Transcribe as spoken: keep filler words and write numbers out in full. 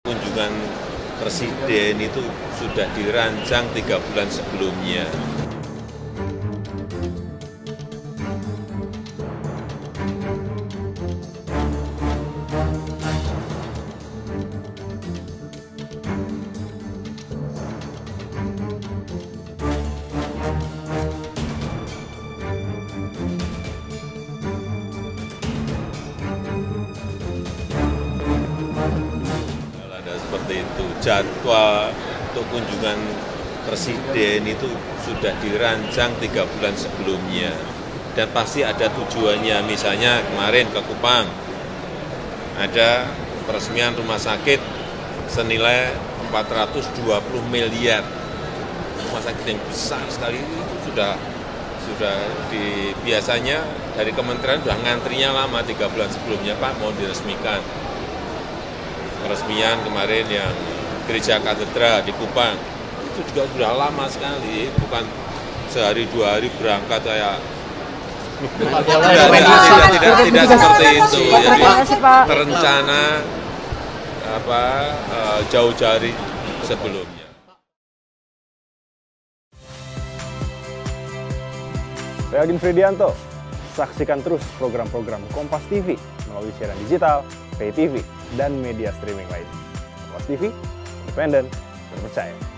Kunjungan Presiden itu sudah dirancang tiga bulan sebelumnya. Seperti itu, jadwal untuk kunjungan Presiden itu sudah dirancang tiga bulan sebelumnya dan pasti ada tujuannya. Misalnya kemarin ke Kupang ada peresmian rumah sakit senilai empat ratus dua puluh miliar, rumah sakit yang besar sekali itu sudah sudah di, biasanya dari kementerian sudah ngantrinya lama tiga bulan sebelumnya, Pak mau diresmikan. Peresmian kemarin yang Gereja Katedral di Kupang itu juga sudah lama sekali, bukan sehari dua hari berangkat kayak tidak, tidak, tidak, tidak seperti itu. Jadi terencana apa jauh jari sebelumnya. Saya Agin Fridianto, saksikan terus program-program Kompas T V melalui siaran digital, pay T V, dan media streaming lain. Kompas T V, independen, terpercaya.